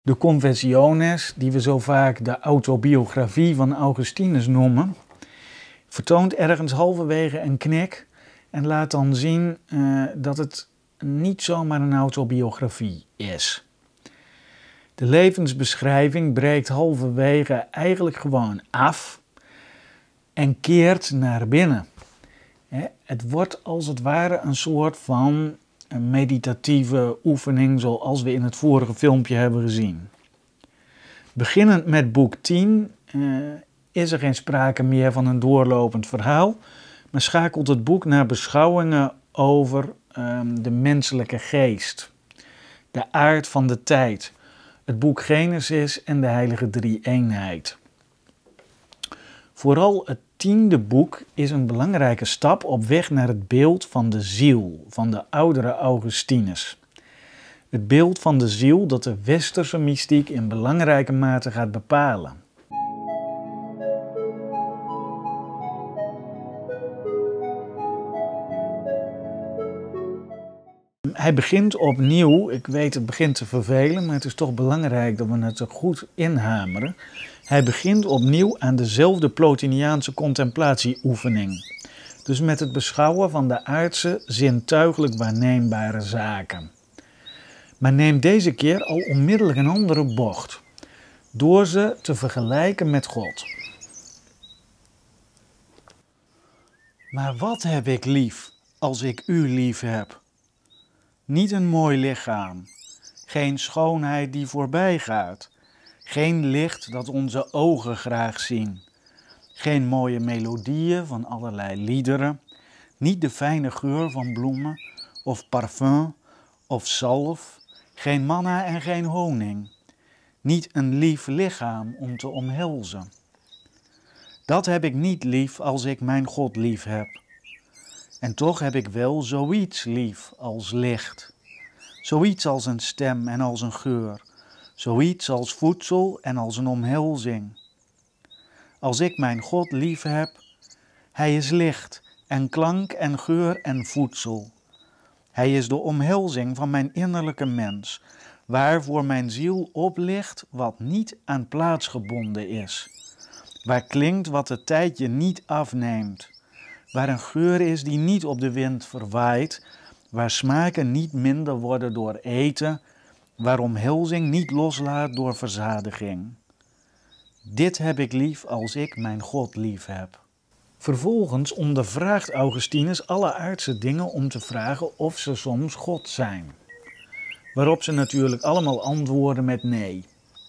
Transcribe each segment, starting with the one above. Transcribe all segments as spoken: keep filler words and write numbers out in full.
De Confessiones, die we zo vaak de autobiografie van Augustinus noemen, vertoont ergens halverwege een knik en laat dan zien uh, dat het niet zomaar een autobiografie is. De levensbeschrijving breekt halverwege eigenlijk gewoon af en keert naar binnen. Het wordt als het ware een soort van een meditatieve oefening zoals we in het vorige filmpje hebben gezien. Beginnend met boek tien uh, is er geen sprake meer van een doorlopend verhaal, maar schakelt het boek naar beschouwingen over um, de menselijke geest, de aard van de tijd, het boek Genesis en de heilige drie-eenheid. Vooral het tiende boek is een belangrijke stap op weg naar het beeld van de ziel van de oudere Augustinus. Het beeld van de ziel dat de westerse mystiek in belangrijke mate gaat bepalen. Hij begint opnieuw, ik weet het begint te vervelen, maar het is toch belangrijk dat we het er goed inhameren. Hij begint opnieuw aan dezelfde Plotiniaanse contemplatieoefening. Dus met het beschouwen van de aardse, zintuigelijk waarneembare zaken. Maar neemt deze keer al onmiddellijk een andere bocht, door ze te vergelijken met God. Maar wat heb ik lief als ik u lief heb? Niet een mooi lichaam, geen schoonheid die voorbij gaat, geen licht dat onze ogen graag zien, geen mooie melodieën van allerlei liederen, niet de fijne geur van bloemen of parfum of zalf, geen manna en geen honing, niet een lief lichaam om te omhelzen. Dat heb ik niet lief als ik mijn God lief heb. En toch heb ik wel zoiets lief als licht. Zoiets als een stem en als een geur. Zoiets als voedsel en als een omhelzing. Als ik mijn God lief heb, hij is licht en klank en geur en voedsel. Hij is de omhelzing van mijn innerlijke mens, waarvoor mijn ziel oplicht wat niet aan plaats gebonden is. Waar klinkt wat de tijd je niet afneemt. Waar een geur is die niet op de wind verwaait, waar smaken niet minder worden door eten, waar omhelzing niet loslaat door verzadiging. Dit heb ik lief als ik mijn God lief heb. Vervolgens ondervraagt Augustinus alle aardse dingen om te vragen of ze soms God zijn. Waarop ze natuurlijk allemaal antwoorden met nee.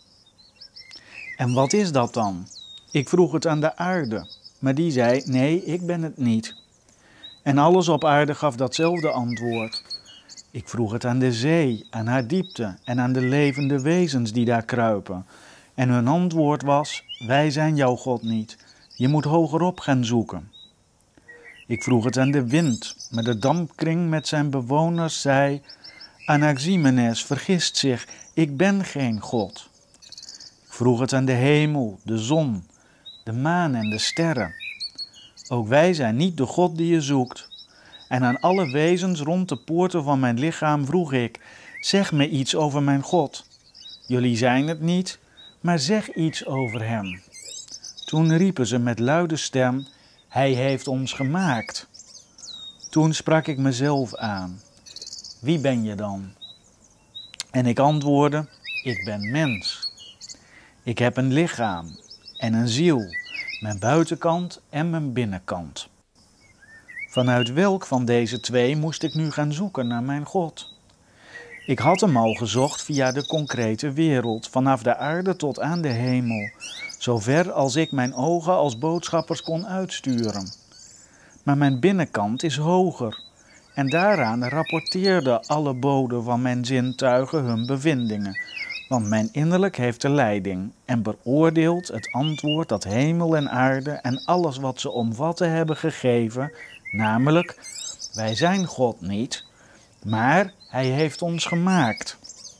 En wat is dat dan? Ik vroeg het aan de aarde, maar die zei nee, ik ben het niet. En alles op aarde gaf datzelfde antwoord. Ik vroeg het aan de zee, aan haar diepte en aan de levende wezens die daar kruipen. En hun antwoord was, wij zijn jouw God niet. Je moet hogerop gaan zoeken. Ik vroeg het aan de wind, maar de dampkring met zijn bewoners zei, Anaximenes vergist zich, ik ben geen God. Ik vroeg het aan de hemel, de zon, de maan en de sterren. Ook wij zijn niet de God die je zoekt. En aan alle wezens rond de poorten van mijn lichaam vroeg ik, zeg me iets over mijn God. Jullie zijn het niet, maar zeg iets over hem. Toen riepen ze met luide stem, hij heeft ons gemaakt. Toen sprak ik mezelf aan, wie ben je dan? En ik antwoordde, ik ben mens. Ik heb een lichaam en een ziel, mijn buitenkant en mijn binnenkant. Vanuit welk van deze twee moest ik nu gaan zoeken naar mijn God? Ik had hem al gezocht via de concrete wereld, vanaf de aarde tot aan de hemel, zover als ik mijn ogen als boodschappers kon uitsturen. Maar mijn binnenkant is hoger, en daaraan rapporteerden alle boden van mijn zintuigen hun bevindingen, want mijn innerlijk heeft de leiding en beoordeelt het antwoord dat hemel en aarde en alles wat ze omvatten hebben gegeven, namelijk, wij zijn God niet, maar hij heeft ons gemaakt.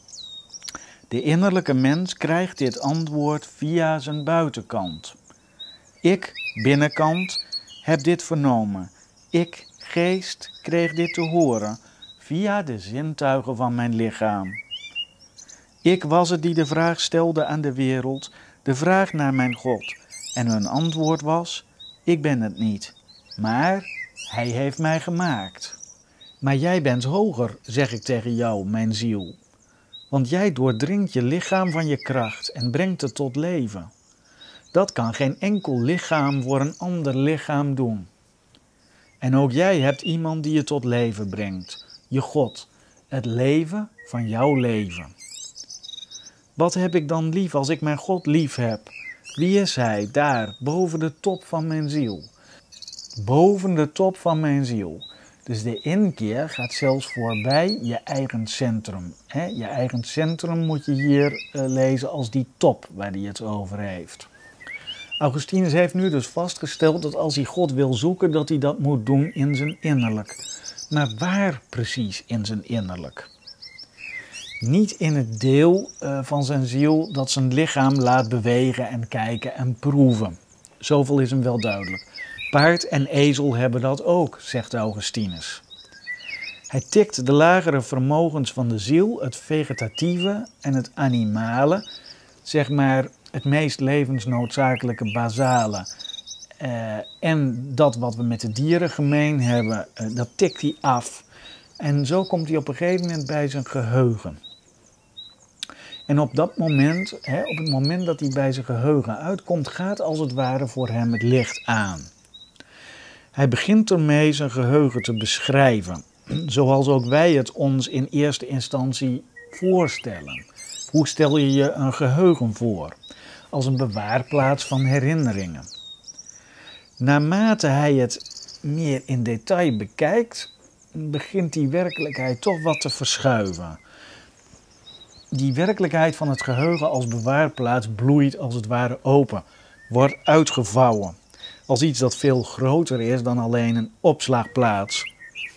De innerlijke mens krijgt dit antwoord via zijn buitenkant. Ik, binnenkant, heb dit vernomen. Ik, geest, kreeg dit te horen via de zintuigen van mijn lichaam. Ik was het die de vraag stelde aan de wereld, de vraag naar mijn God. En hun antwoord was, ik ben het niet, maar hij heeft mij gemaakt. Maar jij bent hoger, zeg ik tegen jou, mijn ziel. Want jij doordringt je lichaam van je kracht en brengt het tot leven. Dat kan geen enkel lichaam voor een ander lichaam doen. En ook jij hebt iemand die je tot leven brengt, je God, het leven van jouw leven. Wat heb ik dan lief als ik mijn God lief heb? Wie is hij daar, boven de top van mijn ziel? Boven de top van mijn ziel. Dus de inkeer gaat zelfs voorbij je eigen centrum. He, je eigen centrum moet je hier uh, lezen als die top waar hij het over heeft. Augustinus heeft nu dus vastgesteld dat als hij God wil zoeken, dat hij dat moet doen in zijn innerlijk. Maar waar precies in zijn innerlijk? Niet in het deel uh, van zijn ziel dat zijn lichaam laat bewegen en kijken en proeven. Zoveel is hem wel duidelijk. Paard en ezel hebben dat ook, zegt Augustinus. Hij tikt de lagere vermogens van de ziel, het vegetatieve en het animale, zeg maar het meest levensnoodzakelijke basale. Uh, en dat wat we met de dieren gemeen hebben, uh, dat tikt hij af. En zo komt hij op een gegeven moment bij zijn geheugen. En op dat moment, hè, op het moment dat hij bij zijn geheugen uitkomt, gaat als het ware voor hem het licht aan. Hij begint ermee zijn geheugen te beschrijven, zoals ook wij het ons in eerste instantie voorstellen. Hoe stel je je een geheugen voor? Als een bewaarplaats van herinneringen. Naarmate hij het meer in detail bekijkt, begint die werkelijkheid toch wat te verschuiven. Die werkelijkheid van het geheugen als bewaarplaats bloeit als het ware open, wordt uitgevouwen. Als iets dat veel groter is dan alleen een opslagplaats.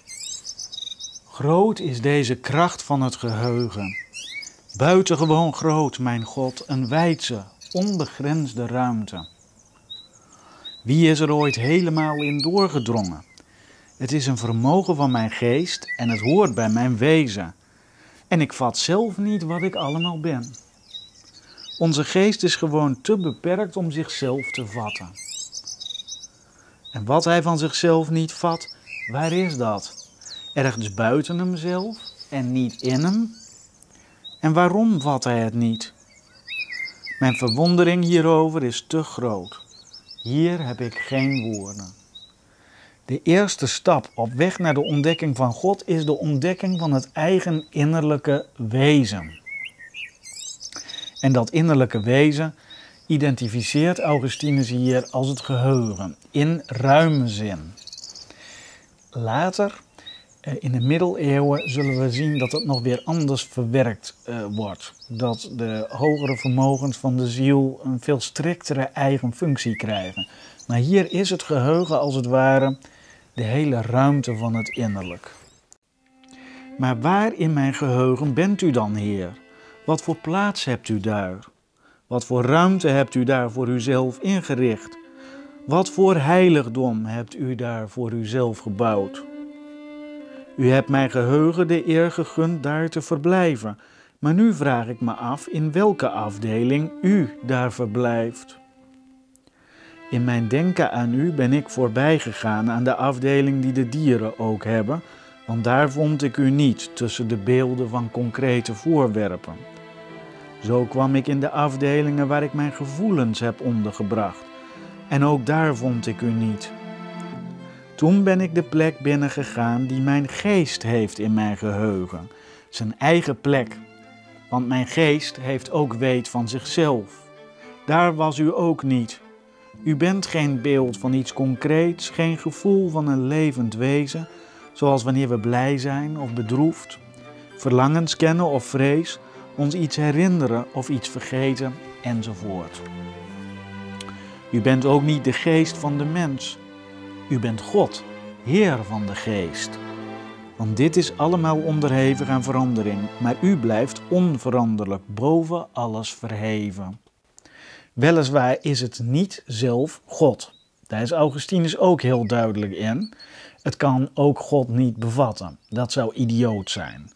Groot is deze kracht van het geheugen. Buitengewoon groot, mijn God, een wijdse, onbegrensde ruimte. Wie is er ooit helemaal in doorgedrongen? Het is een vermogen van mijn geest en het hoort bij mijn wezen. En ik vat zelf niet wat ik allemaal ben. Onze geest is gewoon te beperkt om zichzelf te vatten. En wat hij van zichzelf niet vat, waar is dat? Ergens buiten hemzelf en niet in hem? En waarom vat hij het niet? Mijn verwondering hierover is te groot. Hier heb ik geen woorden. De eerste stap op weg naar de ontdekking van God is de ontdekking van het eigen innerlijke wezen. En dat innerlijke wezen identificeert Augustinus hier als het geheugen, in ruime zin. Later, in de middeleeuwen, zullen we zien dat het nog weer anders verwerkt uh, wordt. Dat de hogere vermogens van de ziel een veel striktere eigen functie krijgen. Maar hier is het geheugen als het ware de hele ruimte van het innerlijk. Maar waar in mijn geheugen bent u dan, Heer? Wat voor plaats hebt u daar? Wat voor ruimte hebt u daar voor uzelf ingericht? Wat voor heiligdom hebt u daar voor uzelf gebouwd? U hebt mijn geheugen de eer gegund daar te verblijven, maar nu vraag ik me af in welke afdeling u daar verblijft. In mijn denken aan u ben ik voorbij gegaan aan de afdeling die de dieren ook hebben, want daar vond ik u niet tussen de beelden van concrete voorwerpen. Zo kwam ik in de afdelingen waar ik mijn gevoelens heb ondergebracht, en ook daar vond ik u niet. Toen ben ik de plek binnengegaan die mijn geest heeft in mijn geheugen, zijn eigen plek, want mijn geest heeft ook weet van zichzelf. Daar was u ook niet. U bent geen beeld van iets concreets, geen gevoel van een levend wezen, zoals wanneer we blij zijn of bedroefd, verlangens kennen of vrees, ons iets herinneren of iets vergeten, enzovoort. U bent ook niet de geest van de mens. U bent God, Heer van de geest. Want dit is allemaal onderhevig aan verandering, maar u blijft onveranderlijk, boven alles verheven. Weliswaar is het niet zelf God. Daar is Augustinus ook heel duidelijk in. Het kan ook God niet bevatten. Dat zou idioot zijn.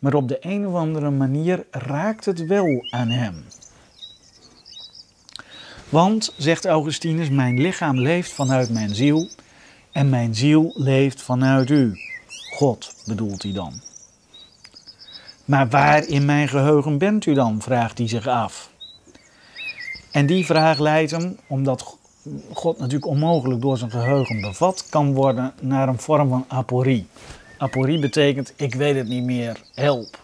maar op de een of andere manier raakt het wel aan hem. Want, zegt Augustinus, mijn lichaam leeft vanuit mijn ziel en mijn ziel leeft vanuit u. God bedoelt hij dan. Maar waar in mijn geheugen bent u dan, vraagt hij zich af. En die vraag leidt hem, omdat God natuurlijk onmogelijk door zijn geheugen bevat kan worden, naar een vorm van aporie. Aporie betekent, ik weet het niet meer, help.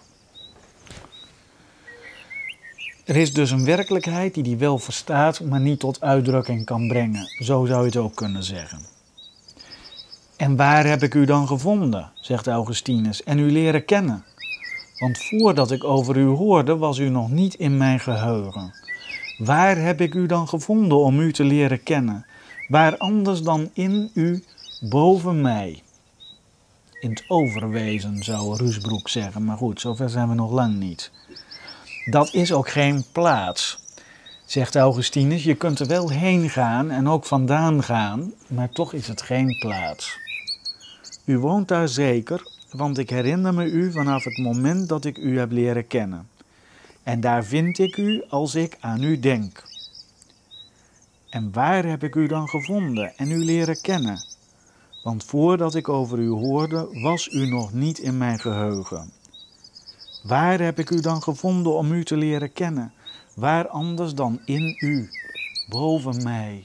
Er is dus een werkelijkheid die hij wel verstaat, maar niet tot uitdrukking kan brengen. Zo zou je het ook kunnen zeggen. En waar heb ik u dan gevonden, zegt Augustinus, en u leren kennen? Want voordat ik over u hoorde, was u nog niet in mijn geheugen. Waar heb ik u dan gevonden om u te leren kennen? Waar anders dan in u, boven mij? In het overwezen, zou Ruusbroek zeggen, maar goed, zover zijn we nog lang niet. Dat is ook geen plaats, zegt Augustinus. Je kunt er wel heen gaan en ook vandaan gaan, maar toch is het geen plaats. U woont daar zeker, want ik herinner me u vanaf het moment dat ik u heb leren kennen. En daar vind ik u als ik aan u denk. En waar heb ik u dan gevonden en u leren kennen? Want voordat ik over u hoorde, was u nog niet in mijn geheugen. Waar heb ik u dan gevonden om u te leren kennen? Waar anders dan in u, boven mij?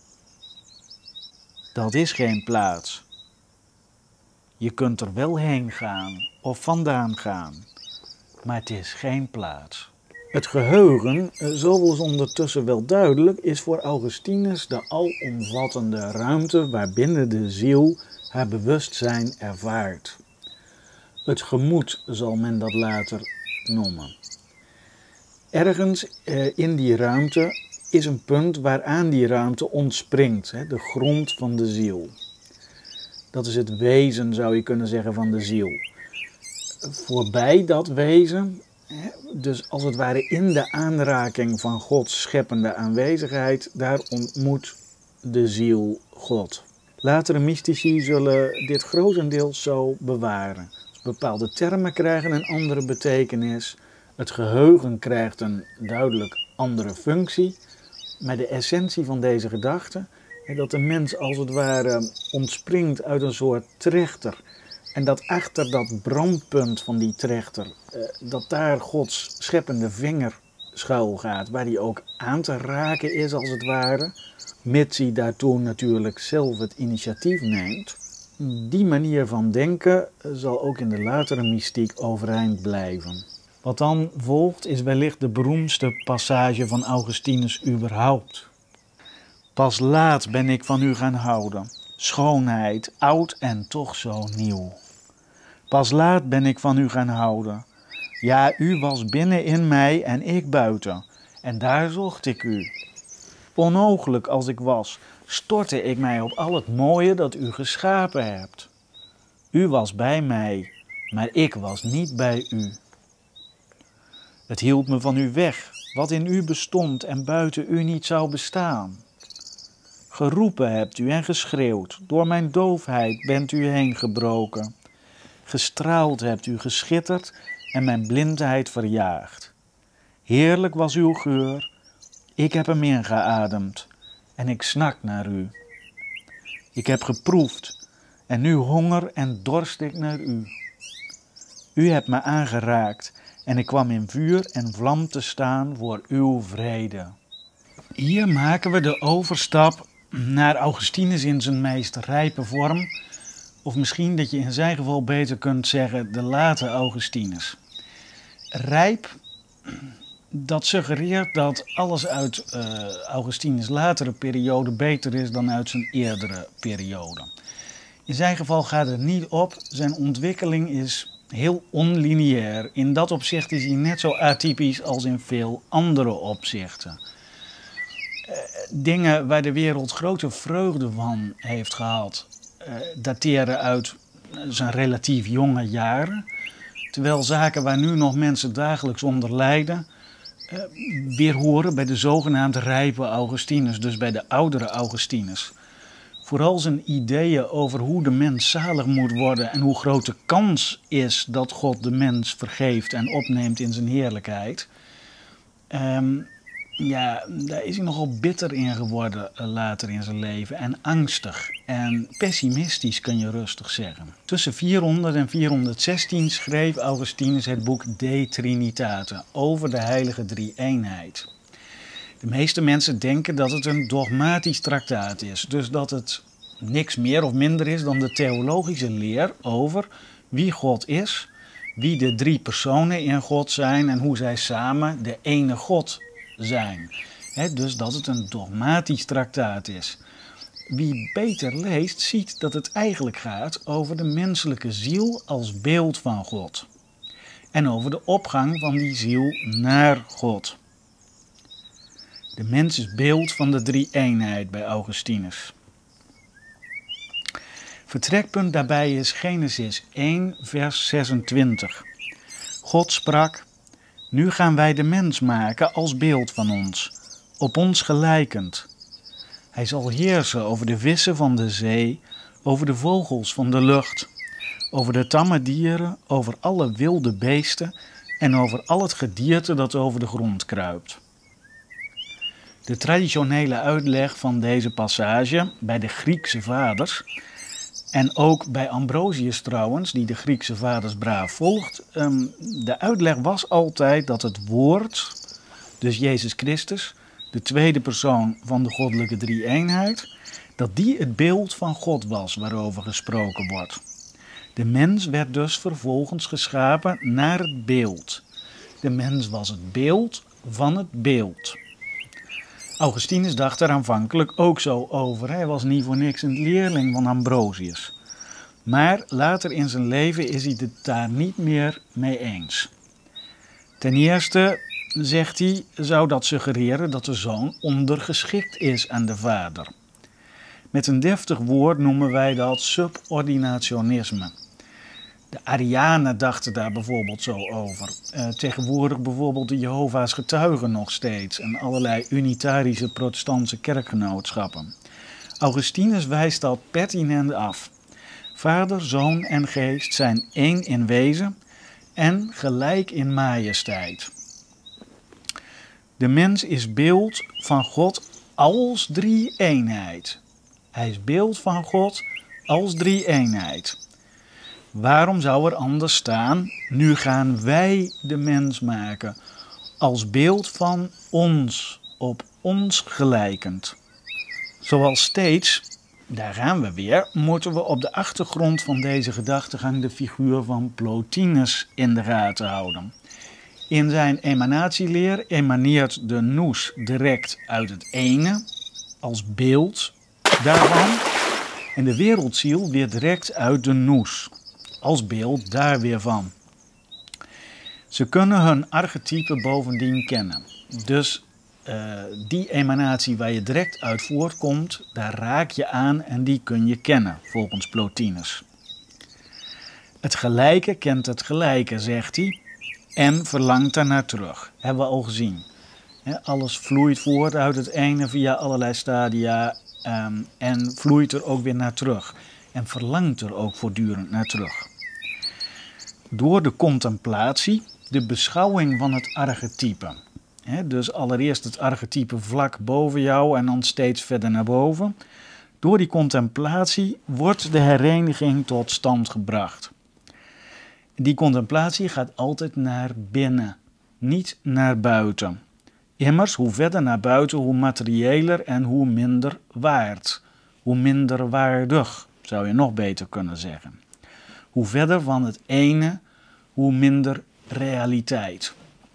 Dat is geen plaats. Je kunt er wel heen gaan of vandaan gaan, maar het is geen plaats. Het geheugen, zoals ondertussen wel duidelijk, is voor Augustinus de alomvattende ruimte waarbinnen de ziel haar bewustzijn ervaart. Het gemoed zal men dat later noemen. Ergens eh, in die ruimte is een punt waaraan die ruimte ontspringt, hè, de grond van de ziel. Dat is het wezen, zou je kunnen zeggen, van de ziel. Voorbij dat wezen, dus als het ware in de aanraking van Gods scheppende aanwezigheid, daar ontmoet de ziel God. Latere mystici zullen dit grotendeels zo bewaren. Bepaalde termen krijgen een andere betekenis, het geheugen krijgt een duidelijk andere functie, maar de essentie van deze gedachte is dat de mens als het ware ontspringt uit een soort trechter. En dat achter dat brandpunt van die trechter, dat daar Gods scheppende vinger schuil gaat, waar die ook aan te raken is als het ware, mits hij daartoe natuurlijk zelf het initiatief neemt. Die manier van denken zal ook in de latere mystiek overeind blijven. Wat dan volgt is wellicht de beroemdste passage van Augustinus überhaupt. Pas laat ben ik van u gaan houden, schoonheid, oud en toch zo nieuw. Pas laat ben ik van u gaan houden. Ja, u was binnen in mij en ik buiten, en daar zocht ik u. Onogelijk als ik was, stortte ik mij op al het mooie dat u geschapen hebt. U was bij mij, maar ik was niet bij u. Het hield me van u weg, wat in u bestond en buiten u niet zou bestaan. Geroepen hebt u en geschreeuwd, door mijn doofheid bent u heen gebroken. Gestraald hebt u geschitterd en mijn blindheid verjaagd. Heerlijk was uw geur, ik heb hem ingeademd en ik snak naar u. Ik heb geproefd en nu honger en dorst ik naar u. U hebt me aangeraakt en ik kwam in vuur en vlam te staan voor uw vrede. Hier maken we de overstap naar Augustinus in zijn meest rijpe vorm, of misschien dat je in zijn geval beter kunt zeggen de late Augustinus. Rijp, dat suggereert dat alles uit uh, Augustinus' latere periode beter is dan uit zijn eerdere periode. In zijn geval gaat het niet op, zijn ontwikkeling is heel onlineair. In dat opzicht is hij net zo atypisch als in veel andere opzichten. Uh, dingen waar de wereld grote vreugde van heeft gehad, uh, dateren uit zijn relatief jonge jaren. Terwijl zaken waar nu nog mensen dagelijks onder lijden, uh, weer horen bij de zogenaamde rijpe Augustinus, dus bij de oudere Augustinus. Vooral zijn ideeën over hoe de mens zalig moet worden en hoe groot de kans is dat God de mens vergeeft en opneemt in zijn heerlijkheid. Um, ja, daar is hij nogal bitter in geworden uh, later in zijn leven en angstig en pessimistisch kun je rustig zeggen. Tussen vierhonderd en vierhonderdzestien schreef Augustinus het boek De Trinitate over de heilige drie-eenheid. De meeste mensen denken dat het een dogmatisch traktaat is, dus dat het niks meer of minder is dan de theologische leer over wie God is, wie de drie personen in God zijn en hoe zij samen de ene God zijn. He, dus dat het een dogmatisch traktaat is. Wie beter leest, ziet dat het eigenlijk gaat over de menselijke ziel als beeld van God. En over de opgang van die ziel naar God. De mens is beeld van de drie-eenheid bij Augustinus. Vertrekpunt daarbij is Genesis één, vers zesentwintig. God sprak: nu gaan wij de mens maken als beeld van ons, op ons gelijkend. Hij zal heersen over de vissen van de zee, over de vogels van de lucht, over de tamme dieren, over alle wilde beesten en over al het gedierte dat over de grond kruipt. De traditionele uitleg van deze passage bij de Griekse vaders, en ook bij Ambrosius trouwens, die de Griekse vaders braaf volgt, um, de uitleg was altijd dat het woord, dus Jezus Christus, de tweede persoon van de goddelijke drie-eenheid, dat die het beeld van God was waarover gesproken wordt. De mens werd dus vervolgens geschapen naar het beeld. De mens was het beeld van het beeld. Augustinus dacht er aanvankelijk ook zo over. Hij was niet voor niks een leerling van Ambrosius. Maar later in zijn leven is hij het daar niet meer mee eens. Ten eerste, zegt hij, zou dat suggereren dat de zoon ondergeschikt is aan de vader. Met een deftig woord noemen wij dat subordinationisme. De Arianen dachten daar bijvoorbeeld zo over. Uh, tegenwoordig bijvoorbeeld de Jehovah's getuigen nog steeds en allerlei unitarische protestantse kerkgenootschappen. Augustinus wijst dat pertinent af. Vader, Zoon en Geest zijn één in wezen en gelijk in majesteit. De mens is beeld van God als drie-eenheid. Hij is beeld van God als drie-eenheid. Waarom zou er anders staan, nu gaan wij de mens maken, als beeld van ons, op ons gelijkend. Zoals steeds, daar gaan we weer, moeten we op de achtergrond van deze gedachtegang de figuur van Plotinus in de gaten houden. In zijn emanatieleer emaneert de nous direct uit het ene, als beeld daarvan, en de wereldziel weer direct uit de nous, als beeld daar weer van. Ze kunnen hun archetype bovendien kennen. Dus uh, die emanatie waar je direct uit voortkomt, daar raak je aan en die kun je kennen, volgens Plotinus. Het gelijke kent het gelijke, zegt hij, en verlangt daarnaar terug. Hebben we al gezien. He, alles vloeit voort uit het ene via allerlei stadia um, en vloeit er ook weer naar terug. En verlangt er ook voortdurend naar terug. Door de contemplatie, de beschouwing van het archetype. He, dus allereerst het archetype vlak boven jou en dan steeds verder naar boven. Door die contemplatie wordt de hereniging tot stand gebracht. Die contemplatie gaat altijd naar binnen, niet naar buiten. Immers, hoe verder naar buiten, hoe materiëler en hoe minder waard. Hoe minder waardig, zou je nog beter kunnen zeggen. Hoe verder van het ene, hoe minder realiteit.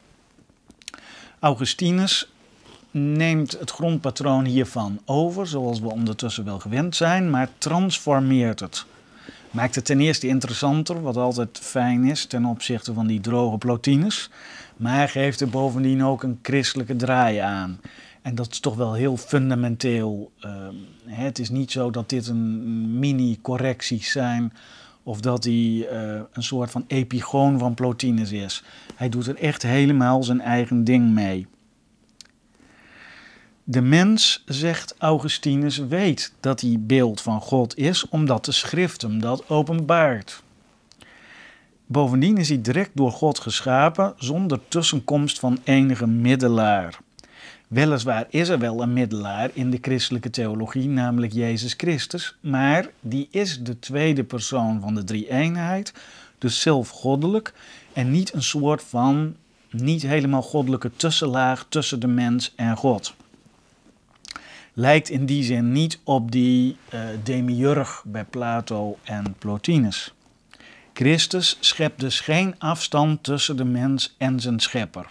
Augustinus neemt het grondpatroon hiervan over, zoals we ondertussen wel gewend zijn, maar transformeert het. Maakt het ten eerste interessanter, wat altijd fijn is ten opzichte van die droge Plotinus, maar geeft er bovendien ook een christelijke draai aan. En dat is toch wel heel fundamenteel. Uh, het is niet zo dat dit een mini-correcties zijn of dat hij uh, een soort van epigoon van Plotinus is. Hij doet er echt helemaal zijn eigen ding mee. De mens, zegt Augustinus, weet dat hij beeld van God is, omdat de schrift hem dat openbaart. Bovendien is hij direct door God geschapen, zonder tussenkomst van enige middelaar. Weliswaar is er wel een middelaar in de christelijke theologie, namelijk Jezus Christus, maar die is de tweede persoon van de drie-eenheid, dus zelf goddelijk en niet een soort van niet helemaal goddelijke tussenlaag tussen de mens en God. Lijkt in die zin niet op die uh, demiurg bij Plato en Plotinus. Christus schept dus geen afstand tussen de mens en zijn schepper.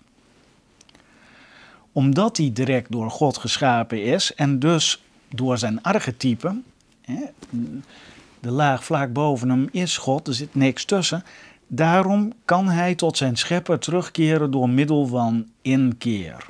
Omdat hij direct door God geschapen is en dus door zijn archetype, hè, de laag vlak boven hem is God, er zit niks tussen, daarom kan hij tot zijn schepper terugkeren door middel van inkeer.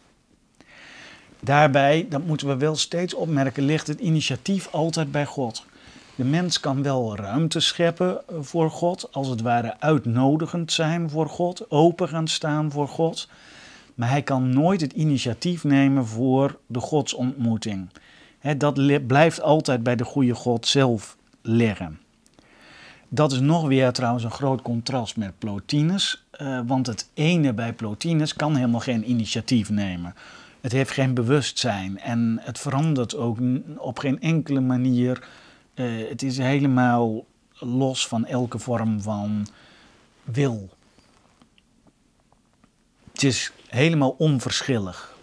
Daarbij, dat moeten we wel steeds opmerken, ligt het initiatief altijd bij God. De mens kan wel ruimte scheppen voor God, als het ware uitnodigend zijn voor God, open gaan staan voor God. Maar hij kan nooit het initiatief nemen voor de godsontmoeting. He, dat blijft altijd bij de goede God zelf liggen. Dat is nog weer trouwens een groot contrast met Plotinus, uh, want het ene bij Plotinus kan helemaal geen initiatief nemen. Het heeft geen bewustzijn en het verandert ook op geen enkele manier. Uh, het is helemaal los van elke vorm van wil. Het is helemaal onverschillig.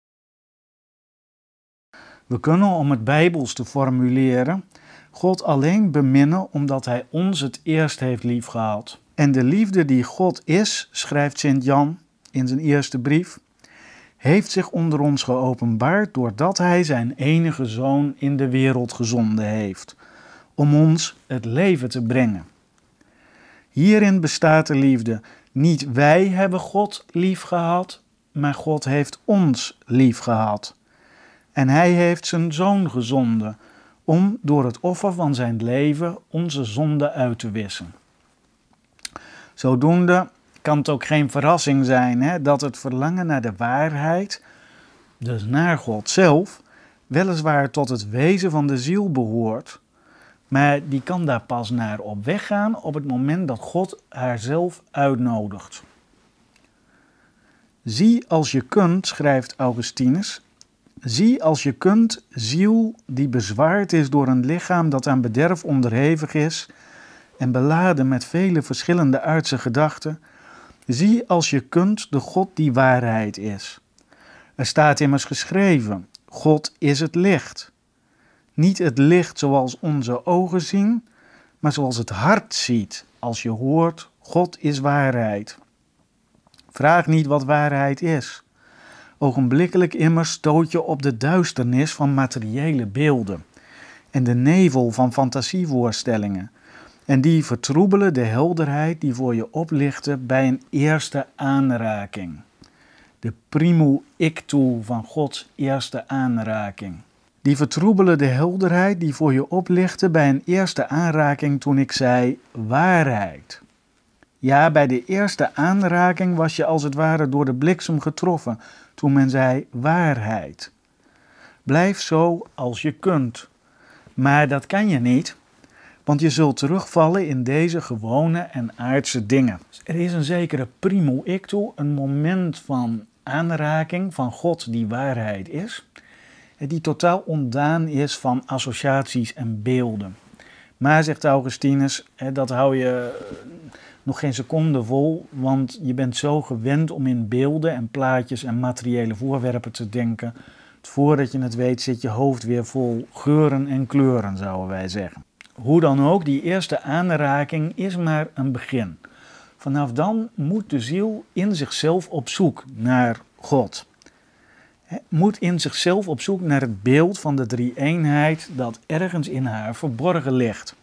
We kunnen, om het Bijbels te formuleren, God alleen beminnen omdat hij ons het eerst heeft liefgehad. En de liefde die God is, schrijft Sint Jan in zijn eerste brief, heeft zich onder ons geopenbaard doordat hij zijn enige zoon in de wereld gezonden heeft, om ons het leven te brengen. Hierin bestaat de liefde. Niet wij hebben God lief gehad, maar God heeft ons lief gehad. En hij heeft zijn zoon gezonden, om door het offer van zijn leven onze zonde uit te wissen. Zodoende kan het ook geen verrassing zijn hè, dat het verlangen naar de waarheid, dus naar God zelf, weliswaar tot het wezen van de ziel behoort, maar die kan daar pas naar op weg gaan op het moment dat God haar zelf uitnodigt. Zie als je kunt, schrijft Augustinus, zie als je kunt, ziel die bezwaard is door een lichaam dat aan bederf onderhevig is en beladen met vele verschillende aardse gedachten, zie als je kunt de God die waarheid is. Er staat immers geschreven, God is het licht. Niet het licht zoals onze ogen zien, maar zoals het hart ziet als je hoort, God is waarheid. Vraag niet wat waarheid is. Ogenblikkelijk immers stoot je op de duisternis van materiële beelden en de nevel van fantasievoorstellingen. En die vertroebelen de helderheid die voor je oplichten bij een eerste aanraking. De primo ictu van Gods eerste aanraking. Die vertroebelen de helderheid die voor je oplichtte bij een eerste aanraking toen ik zei waarheid. Ja, bij de eerste aanraking was je als het ware door de bliksem getroffen toen men zei waarheid. Blijf zo als je kunt. Maar dat kan je niet, want je zult terugvallen in deze gewone en aardse dingen. Er is een zekere primo ictu, een moment van aanraking van God die waarheid is, die totaal ontdaan is van associaties en beelden. Maar, zegt Augustinus, dat hou je nog geen seconde vol, want je bent zo gewend om in beelden en plaatjes en materiële voorwerpen te denken. Voordat je het weet zit je hoofd weer vol geuren en kleuren, zouden wij zeggen. Hoe dan ook, die eerste aanraking is maar een begin. Vanaf dan moet de ziel in zichzelf op zoek naar God. Moet in zichzelf op zoek naar het beeld van de drie-eenheid dat ergens in haar verborgen ligt.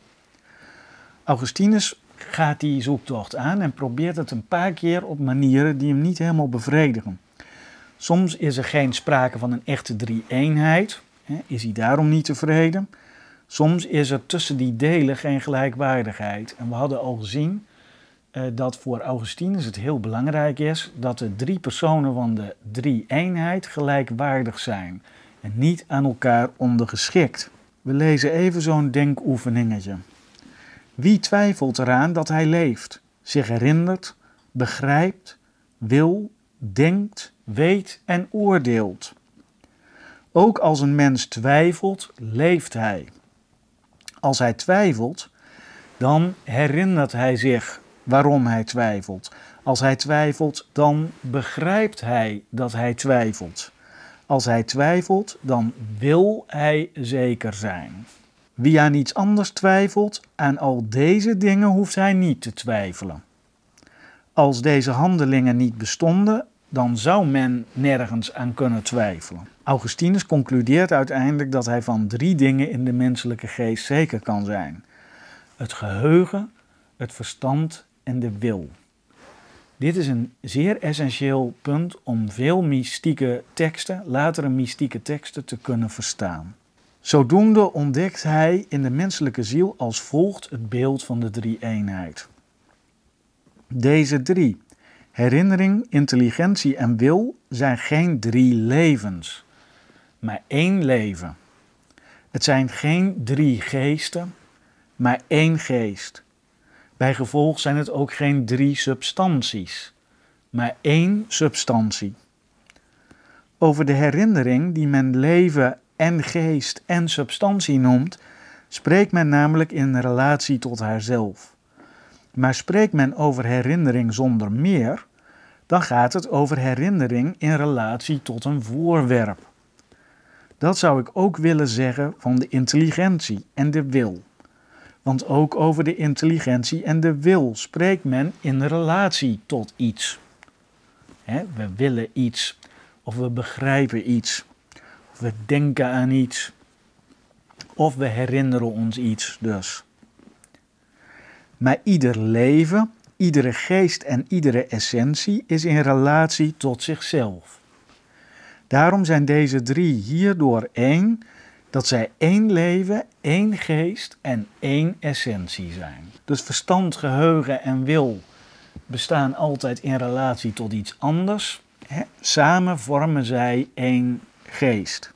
Augustinus gaat die zoektocht aan en probeert het een paar keer op manieren die hem niet helemaal bevredigen. Soms is er geen sprake van een echte drie-eenheid, is hij daarom niet tevreden. Soms is er tussen die delen geen gelijkwaardigheid. En we hadden al gezien uh, dat voor Augustinus het heel belangrijk is dat de drie personen van de drie-eenheid gelijkwaardig zijn en niet aan elkaar ondergeschikt. We lezen even zo'n denkoefeningetje. Wie twijfelt eraan dat hij leeft, zich herinnert, begrijpt, wil, denkt, weet en oordeelt? Ook als een mens twijfelt, leeft hij. Als hij twijfelt, dan herinnert hij zich waarom hij twijfelt. Als hij twijfelt, dan begrijpt hij dat hij twijfelt. Als hij twijfelt, dan wil hij zeker zijn. Wie aan iets anders twijfelt, aan al deze dingen hoeft hij niet te twijfelen. Als deze handelingen niet bestonden, dan zou men nergens aan kunnen twijfelen. Augustinus concludeert uiteindelijk dat hij van drie dingen in de menselijke geest zeker kan zijn: het geheugen, het verstand en de wil. Dit is een zeer essentieel punt om veel mystieke teksten, latere mystieke teksten, te kunnen verstaan. Zodoende ontdekt hij in de menselijke ziel als volgt het beeld van de drie-eenheid. Deze drie, herinnering, intelligentie en wil, zijn geen drie levens, maar één leven. Het zijn geen drie geesten, maar één geest. Bijgevolg zijn het ook geen drie substanties, maar één substantie. Over de herinnering, die men leven en geest en substantie noemt, spreekt men namelijk in relatie tot haarzelf. Maar spreekt men over herinnering zonder meer, dan gaat het over herinnering in relatie tot een voorwerp. Dat zou ik ook willen zeggen van de intelligentie en de wil. Want ook over de intelligentie en de wil spreekt men in relatie tot iets. He, we willen iets, of we begrijpen iets, of we denken aan iets, of we herinneren ons iets dus. Maar ieder leven, iedere geest en iedere essentie is in relatie tot zichzelf. Daarom zijn deze drie hierdoor één, dat zij één leven, één geest en één essentie zijn. Dus verstand, geheugen en wil bestaan altijd in relatie tot iets anders. He, samen vormen zij één geest.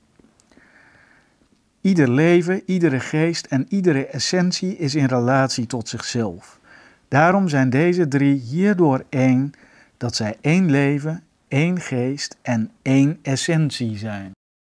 Ieder leven, iedere geest en iedere essentie is in relatie tot zichzelf. Daarom zijn deze drie hierdoor één, dat zij één leven, één geest en één essentie zijn.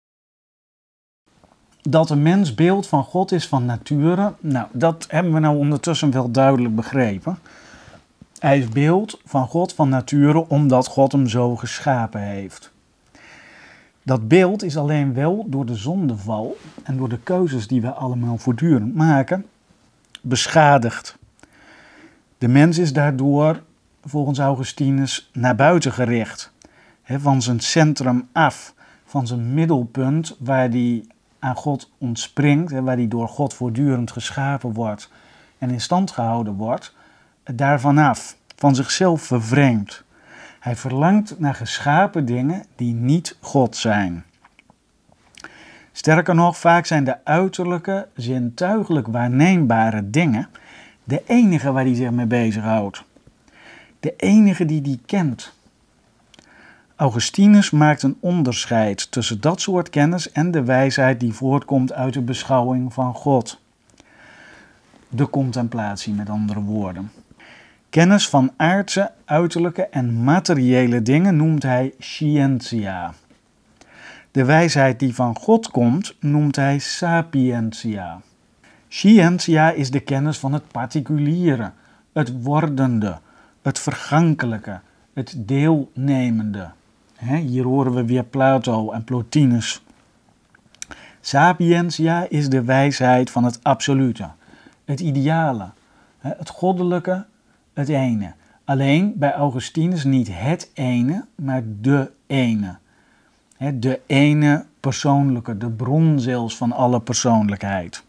Dat de mens beeld van God is van nature, nou, dat hebben we nou ondertussen wel duidelijk begrepen. Hij is beeld van God van nature omdat God hem zo geschapen heeft. Dat beeld is alleen wel door de zondeval en door de keuzes die we allemaal voortdurend maken, beschadigd. De mens is daardoor, volgens Augustinus, naar buiten gericht. He, van zijn centrum af, van zijn middelpunt waar hij aan God ontspringt, he, waar hij door God voortdurend geschapen wordt en in stand gehouden wordt, daarvan af, van zichzelf vervreemd. Hij verlangt naar geschapen dingen die niet God zijn. Sterker nog, vaak zijn de uiterlijke, zintuigelijk waarneembare dingen de enige waar hij zich mee bezighoudt. De enige die hij kent. Augustinus maakt een onderscheid tussen dat soort kennis en de wijsheid die voortkomt uit de beschouwing van God. De contemplatie, met andere woorden. Kennis van aardse, uiterlijke en materiële dingen noemt hij scientia. De wijsheid die van God komt, noemt hij sapientia. Scientia is de kennis van het particuliere, het wordende, het vergankelijke, het deelnemende. He, hier horen we weer Plato en Plotinus. Sapientia is de wijsheid van het absolute, het ideale, het goddelijke, het ene. Alleen bij Augustinus niet het ene, maar de ene. De ene persoonlijke, de bron zelfs van alle persoonlijkheid.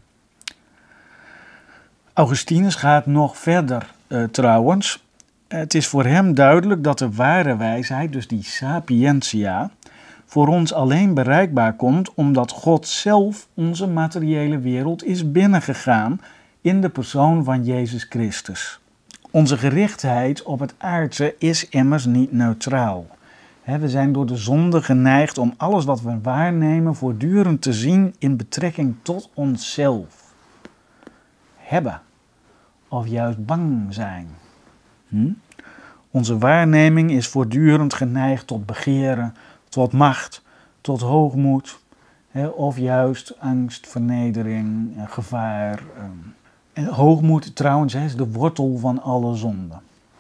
Augustinus gaat nog verder uh, trouwens. Het is voor hem duidelijk dat de ware wijsheid, dus die sapientia, voor ons alleen bereikbaar komt omdat God zelf onze materiële wereld is binnengegaan in de persoon van Jezus Christus. Onze gerichtheid op het aardse is immers niet neutraal. We zijn door de zonde geneigd om alles wat we waarnemen voortdurend te zien in betrekking tot onszelf. Hebben of juist bang zijn. Hm? Onze waarneming is voortdurend geneigd tot begeren, tot macht, tot hoogmoed. Of juist angst, vernedering, gevaar. En hoogmoed trouwens is de wortel van alle zonde.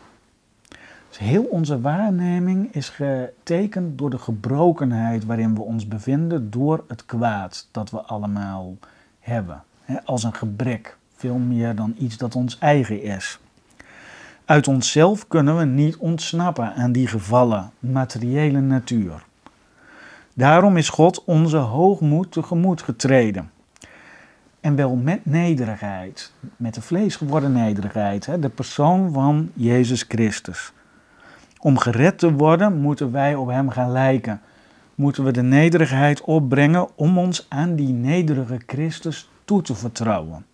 Dus heel onze waarneming is getekend door de gebrokenheid waarin we ons bevinden door het kwaad dat we allemaal hebben. Als een gebrek, veel meer dan iets dat ons eigen is. Uit onszelf kunnen we niet ontsnappen aan die gevallen, materiële natuur. Daarom is God onze hoogmoed tegemoet getreden. En wel met nederigheid, met de vlees geworden nederigheid, de persoon van Jezus Christus. Om gered te worden moeten wij op hem gaan lijken. Moeten we de nederigheid opbrengen om ons aan die nederige Christus toe te vertrouwen.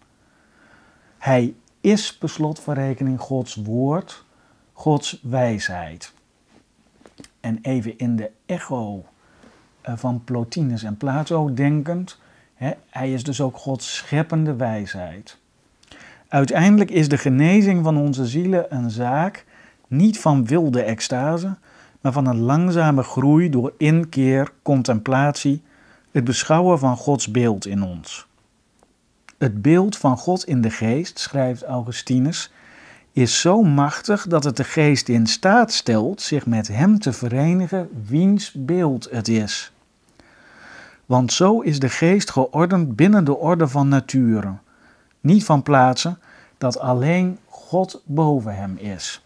Hij is per slot van rekening Gods woord, Gods wijsheid. En even in de echo van Plotinus en Plato denkend, hè, hij is dus ook Gods scheppende wijsheid. Uiteindelijk is de genezing van onze zielen een zaak niet van wilde extase, maar van een langzame groei door inkeer, contemplatie, het beschouwen van Gods beeld in ons. Het beeld van God in de geest, schrijft Augustinus, is zo machtig dat het de geest in staat stelt zich met hem te verenigen wiens beeld het is. Want zo is de geest geordend binnen de orde van nature, niet van plaatsen dat alleen God boven hem is.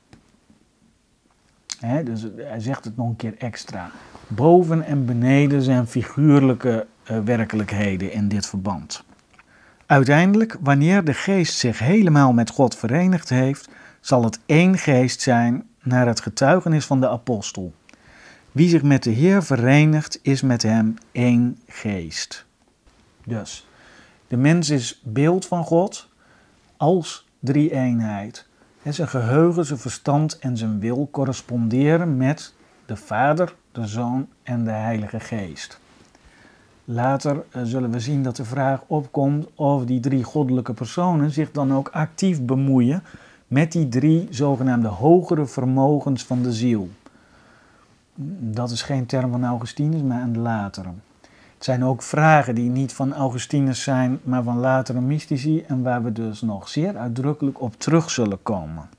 He, dus hij zegt het nog een keer extra. Boven en beneden zijn figuurlijke uh, werkelijkheden in dit verband. Uiteindelijk, wanneer de geest zich helemaal met God verenigd heeft, zal het één geest zijn naar het getuigenis van de apostel. Wie zich met de Heer verenigt, is met hem één geest. Dus, de mens is beeld van God als drie-eenheid. En zijn geheugen, zijn verstand en zijn wil corresponderen met de Vader, de Zoon en de Heilige Geest. Later uh, zullen we zien dat de vraag opkomt of die drie goddelijke personen zich dan ook actief bemoeien met die drie zogenaamde hogere vermogens van de ziel. Dat is geen term van Augustinus, maar een latere. Het zijn ook vragen die niet van Augustinus zijn, maar van latere mystici en waar we dus nog zeer uitdrukkelijk op terug zullen komen.